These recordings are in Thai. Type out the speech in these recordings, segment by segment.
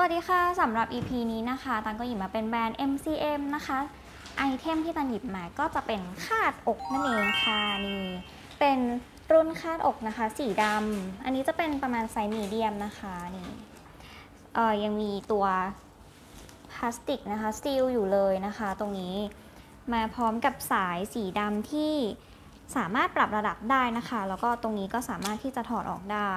วัสดีค่ะสำหรับ EP นี้นะคะตันก็หยิบมาเป็นแบรนด์ MCM นะคะไอเทมที่ตันหยิบมาก็จะเป็นคาดอกนั่นเองค่ะนี่เป็นรุ่นคาดอกนะคะสีดำอันนี้จะเป็นประมาณไซส์มีเดียมนะคะนี่ยังมีตัวพลาสติกนะคะซีลอยู่เลยนะคะตรงนี้มาพร้อมกับสายสีดำที่สามารถปรับระดับได้นะคะแล้วก็ตรงนี้ก็สามารถที่จะถอดออกได้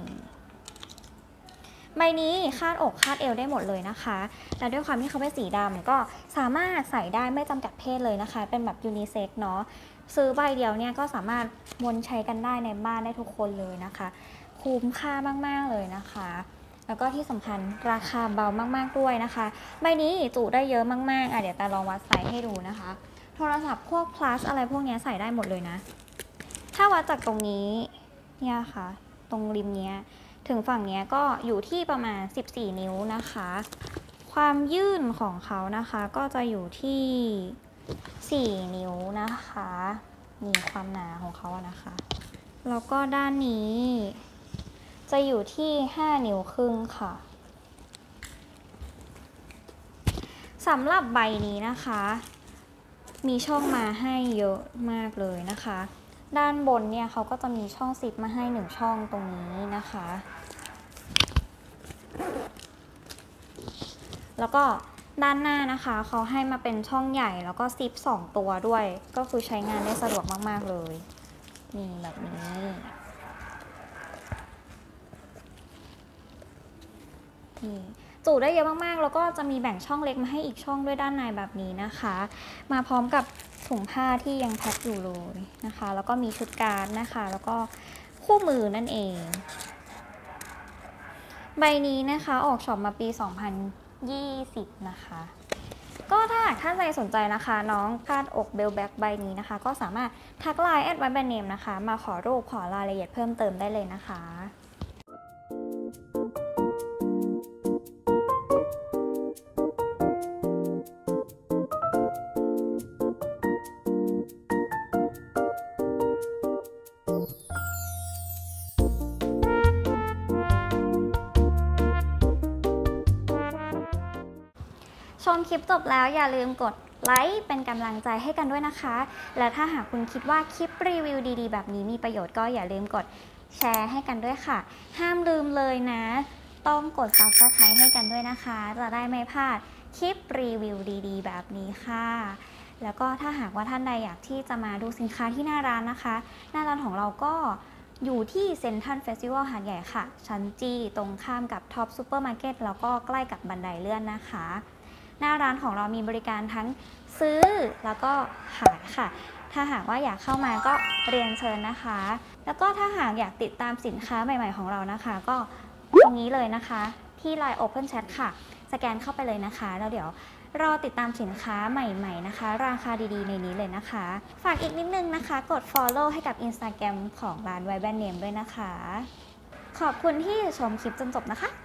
ใบนี้คาดอกคาดเอวได้หมดเลยนะคะและด้วยความที่เขาเป็นสีดำก็สามารถใส่ได้ไม่จำกัดเพศเลยนะคะเป็นแบบยูนิเซ็กเนาะซื้อใบเดียวเนี่ยก็สามารถวนใช้กันได้ในบ้านได้ทุกคนเลยนะคะคุ้มค่ามากๆเลยนะคะแล้วก็ที่สำคัญราคาเบามากๆด้วยนะคะใบนี้จุได้เยอะมากๆเดี๋ยวตาลองวัดไซส์ให้ดูนะคะโทรศัพท์พวก plus อะไรพวกนี้ใส่ได้หมดเลยนะถ้าวัดจากตรงนี้เนี่ยค่ะตรงริมเนี้ยถึงฝั่งนี้ก็อยู่ที่ประมาณ14นิ้วนะคะความยื่นของเขานะคะก็จะอยู่ที่4นิ้วนะคะนี่ความหนาของเขานะคะแล้วก็ด้านนี้จะอยู่ที่5นิ้วครึ่งค่ะสำหรับใบนี้นะคะมีช่องมาให้เยอะมากเลยนะคะด้านบนเนี่ยเขาก็จะมีช่องซิปมาให้1ช่องตรงนี้นะคะแล้วก็ด้านหน้านะคะเขาให้มาเป็นช่องใหญ่แล้วก็ซิป2ตัวด้วยก็คือใช้งานได้สะดวกมากๆเลยนี่แบบนี้นี่จุได้เยอะมากๆแล้วก็จะมีแบ่งช่องเล็กมาให้อีกช่องด้วยด้านในแบบนี้นะคะมาพร้อมกับถุงผ้าที่ยังแพ็คอยู่เลยนะคะแล้วก็มีชุดการ์ดนะคะแล้วก็คู่มือนั่นเองใบนี้นะคะออกช็อปมาปี2020นะคะก็ถ้าหากท่านใดสนใจนะคะน้องคาดอกเบลแบ็คใบนี้นะคะก็สามารถทักไลน์แอดไว้แบรนด์เนมนะคะมาขอรูปขอรายละเอียดเพิ่มเติมได้เลยนะคะชมคลิปจบแล้วอย่าลืมกดไลค์เป็นกำลังใจให้กันด้วยนะคะและถ้าหากคุณคิดว่าคลิปรีวิวดีๆแบบนี้มีประโยชน์ก็อย่าลืมกดแชร์ให้กันด้วยค่ะห้ามลืมเลยนะต้องกด Subscribe ให้กันด้วยนะคะจะได้ไม่พลาดคลิปรีวิวดีๆแบบนี้ค่ะแล้วก็ถ้าหากว่าท่านใดอยากที่จะมาดูสินค้าที่หน้าร้านนะคะหน้าร้านของเราก็อยู่ที่เซ็นทรัลเฟสติวัลหาดใหญ่ค่ะชั้นจีตรงข้ามกับท็อปซูเปอร์มาร์เก็ตแล้วก็ใกล้กับบันไดเลื่อนนะคะหน้าร้านของเรามีบริการทั้งซื้อแล้วก็ขายค่ะถ้าหากว่าอยากเข้ามาก็เรียนเชิญนะคะแล้วก็ถ้าหากอยากติดตามสินค้าใหม่ๆของเรานะคะก็ตรงนี้เลยนะคะที่ LINE Open Chat ค่ะสแกนเข้าไปเลยนะคะแล้วเดี๋ยวรอติดตามสินค้าใหม่ๆนะคะราคาดีๆในนี้เลยนะคะฝากอีกนิดนึงนะคะกด Follow ให้กับ Instagram ของร้านไวแบรนด์เนมด้วยนะคะขอบคุณที่ชมคลิปจนจบนะคะ